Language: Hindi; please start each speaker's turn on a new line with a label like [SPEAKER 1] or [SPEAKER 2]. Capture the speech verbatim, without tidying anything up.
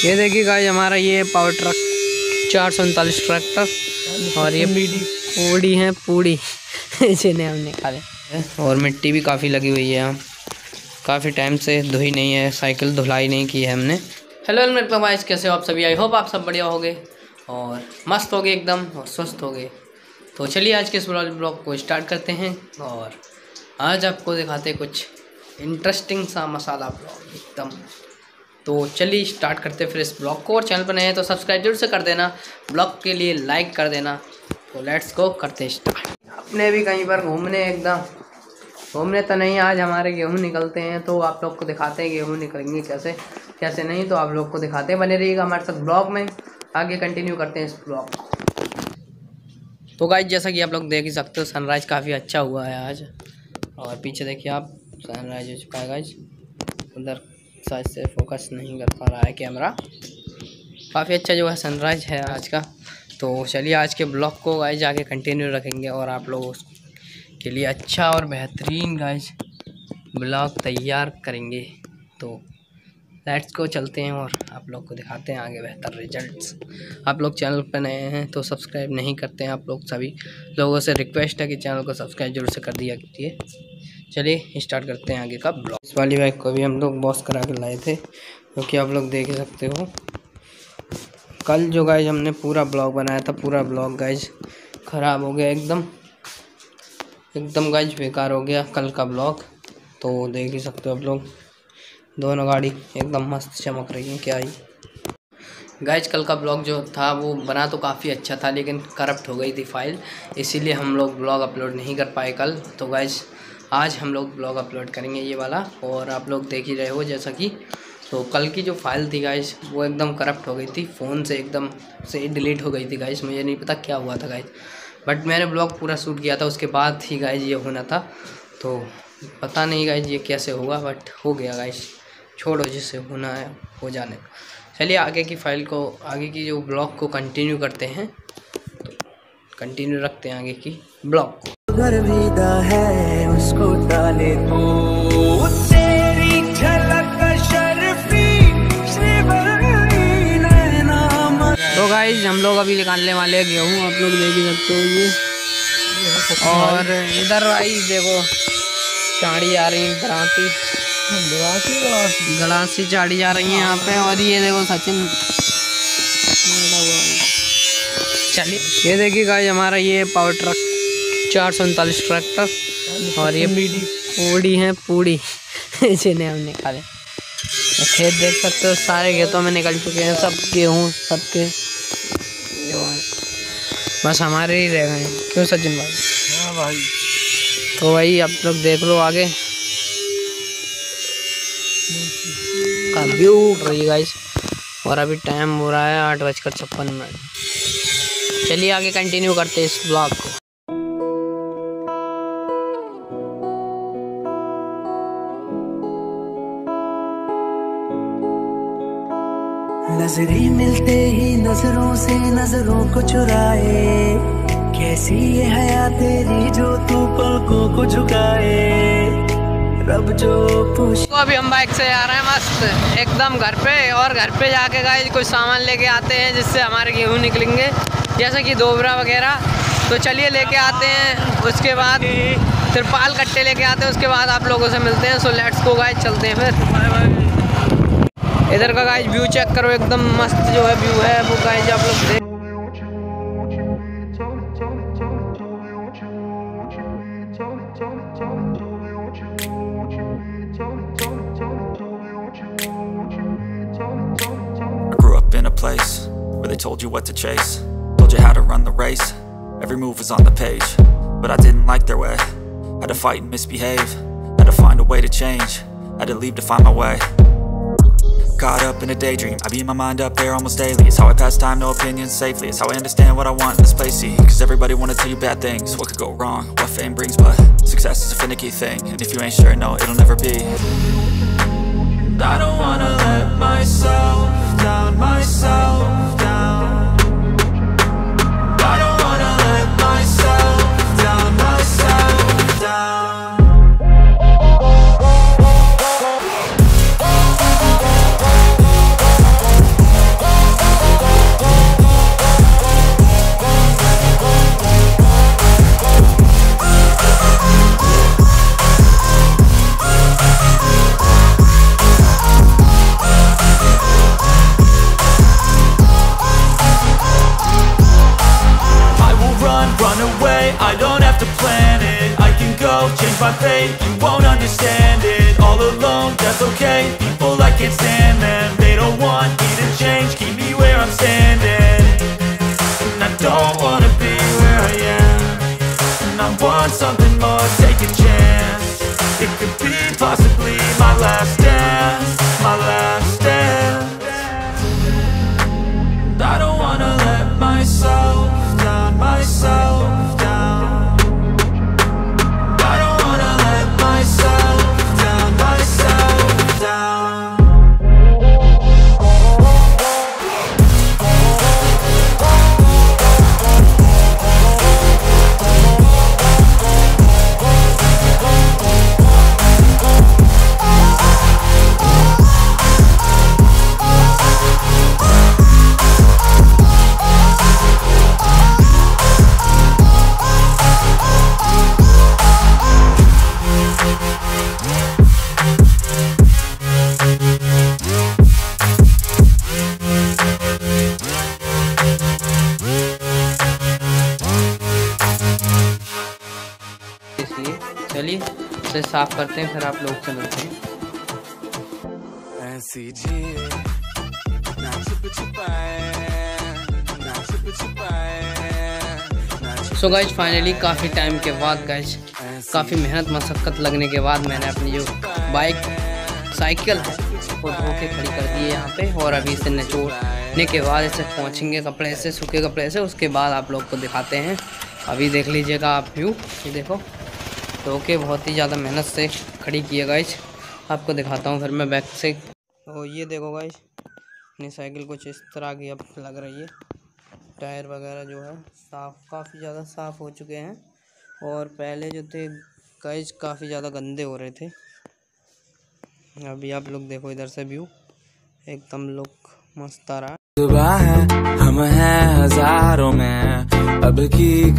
[SPEAKER 1] ये देखिए गाइस हमारा ये पावर ट्रक चार सौ उनतालीस ट्रैक्टर और ये पूड़ी है पूड़ी जिन्हें हम निकाले और मिट्टी भी काफ़ी लगी हुई है। हम काफ़ी टाइम से धुई नहीं है, साइकिल धुलाई नहीं की है हमने। हेलो मेरे भाई, कैसे हो आप सभी? आई होप आप सब बढ़िया होगे और मस्त होगे एकदम और स्वस्थ होगे। तो चलिए आज के इस ब्लॉग को स्टार्ट करते हैं और आज आपको दिखाते हैं कुछ इंटरेस्टिंग सा मसाला ब्लॉग एकदम। तो चलिए स्टार्ट करते हैं फिर इस ब्लॉग को। और चैनल पर नए हैं तो सब्सक्राइब जरूर से कर देना, ब्लॉग के लिए लाइक कर देना। तो लेट्स गो करते स्टार्ट। अपने भी कहीं पर घूमने एकदम घूमने तो नहीं, आज हमारे गेहूँ निकलते हैं तो आप लोग को दिखाते हैं गेहूँ निकलेंगे कैसे कैसे नहीं, तो आप लोग को दिखाते हैं। बने रहिएगा हमारे साथ ब्लॉग में, आगे कंटिन्यू करते हैं इस ब्लॉग को। तो गाइज जैसा कि आप लोग देख ही सकते हो सनराइज काफ़ी अच्छा हुआ है आज। और पीछे देखिए आप सनराइज हो चुका है गाइज, उधर साइज से फोकस नहीं कर पा रहा है कैमरा। काफ़ी अच्छा जो है सनराइज है आज का। तो चलिए आज के ब्लॉग को गाइज आगे कंटिन्यू रखेंगे और आप लोगों के लिए अच्छा और बेहतरीन गाइज ब्लॉग तैयार करेंगे। तो लेट्स को चलते हैं और आप लोग को दिखाते हैं आगे बेहतर रिजल्ट्स। आप लोग चैनल पर नए हैं तो सब्सक्राइब नहीं करते हैं, आप लोग सभी लोगों से रिक्वेस्ट है कि चैनल को सब्सक्राइब जरूर से कर दिया कीजिए। चलिए स्टार्ट करते हैं आगे का ब्लॉग। इस वाली बाइक को भी हम लोग बॉस करा के लाए थे, क्योंकि तो आप लोग देख सकते हो कल जो गाइज हमने पूरा ब्लॉग बनाया था, पूरा ब्लॉग गाइज ख़राब हो गया एकदम एकदम गाइज बेकार हो गया कल का ब्लॉग। तो देख ही सकते हो आप लोग, दोनों गाड़ी एकदम मस्त चमक रही है क्या ही। गाइज कल का ब्लॉग जो था वो बना तो काफ़ी अच्छा था, लेकिन करप्ट हो गई थी फाइल, इसीलिए हम लोग ब्लॉग अपलोड नहीं कर पाए कल। तो गाइज आज हम लोग ब्लॉग अपलोड करेंगे ये वाला, और आप लोग देख ही रहे हो जैसा कि। तो कल की जो फाइल थी गाइज वो एकदम करप्ट हो गई थी, फ़ोन से एकदम से डिलीट हो गई थी गाइज। मुझे नहीं पता क्या हुआ था गाइज, बट मैंने ब्लॉग पूरा शूट किया था, उसके बाद ही गाइज ये होना था। तो पता नहीं गाइज ये कैसे हुआ, बट हो गया गाइज। छोड़ो, जिससे होना है हो जाने। चलिए आगे की फाइल को, आगे की जो ब्लॉग को कंटिन्यू करते हैं। तो कंटिन्यू रखते हैं आगे की ब्लॉग को।
[SPEAKER 2] गर्विदा है उसको डाले तो तेरी झलक शर्फी श्रीवरी नैना।
[SPEAKER 1] तो गाइज हम लोग अभी निकालने वाले हैं गेहूँ, आप लोग देख ही सकते हो ये। और इधर आई देखो चाड़ी आ रही है, गराती गलासी चाड़ी जा रही है यहाँ पे। और ये देखो सचिन, चलिए ये देखिए गाइज हमारा ये पावर ट्रक चार सौ उनतालीस ट्रैक्टर और ये पूड़ी है पूड़ी जिन्हें हम निकाले। खेत देख सकते हो, सारे खेतों में निकल चुके हैं सब गेहूँ सबके, बस हमारे ही रह गए हैं। क्यों सचिन भाई? हाँ भाई। तो भाई आप लोग देख लो आगे का व्यू रही गाइस। और अभी टाइम हो रहा है आठ बजकर छप्पन मिनट। चलिए आगे कंटिन्यू करते हैं इस ब्लॉग को।
[SPEAKER 2] नजरें मिलते ही नजरों से नजरों को चुराए, कैसी ये हया तेरी जो तू पलकों को झुकाए। रब जो पूछ।
[SPEAKER 1] तो अभी हम बाइक से आ रहे हैं मस्त एकदम घर पे, और घर पे जाके गाइस कुछ सामान लेके आते हैं जिससे हमारे गेहूँ निकलेंगे, जैसे कि दोबरा वगैरह। तो चलिए लेके आते हैं, उसके बाद तिरपाल कट्टे लेके आते हैं, उसके बाद आप लोगों से मिलते हैं। सो लेट्स गो गाइस, चलते हैं फिर। इधर का गाइस व्यू चेक करो, एकदम मस्त जो है व्यू है वो गाइस आप लोग देख।
[SPEAKER 3] Place where they told you what to chase, told you how to run the race, every move was on the page, but I didn't like their way. Had to fight and misbehave, had to find a way to change, had to leave to find my way. Caught up in a daydream, I beat my mind up there almost daily. It's how I pass time, no opinions safely. It's how I understand what I want in this place, see. Cause everybody wanna tell you bad things, what could go wrong, what fame brings. But success is a finicky thing, and if you ain't sure, no, it'll never be. I don't wanna let myself down, myself down. I don't wanna let myself down, myself down. I don't have to plan it. I can go change my fate. You won't understand it. All alone, that's okay. People, I can't stand them. They don't want me to change. Keep me where I'm standing. And I don't wanna be where I am. And I want something more, take a chance. It could be possibly my last dance. My last dance. And I don't wanna let myself down, myself down. I don't wanna let myself down, myself down.
[SPEAKER 1] चलिए इसे साफ करते हैं, फिर आप लोग से मिलते हैं।
[SPEAKER 2] ऐसी जिए ना छुप छुपाए, ना छुप छुपाए।
[SPEAKER 1] सो गाइज फाइनली काफ़ी टाइम के बाद गाइज काफ़ी मेहनत मशक्क़त लगने के बाद मैंने अपनी जो बाइक साइकिल है वो धो के खड़ी कर दी है यहाँ पे। और अभी इसे निचोड़ने के बाद इसे पहुँचेंगे कपड़े से, सूखे कपड़े से, उसके बाद आप लोग को दिखाते हैं। अभी देख लीजिएगा आप व्यू, ये देखो धो के बहुत ही ज़्यादा मेहनत से खड़ी की है गाइज। आपको दिखाता हूँ फिर मैं बैक से। तो ये देखो गाइज अपनी साइकिल कुछ इस तरह की अब लग रही है। टायर वगैरह जो है साफ़, काफ़ी ज़्यादा साफ़ हो चुके हैं। और पहले जो थे गाइज काफ़ी ज़्यादा गंदे हो रहे थे। अभी आप लोग देखो इधर से व्यू, एकदम लुक मस्त आ रहा है।
[SPEAKER 2] हम हैं हजारों में अब की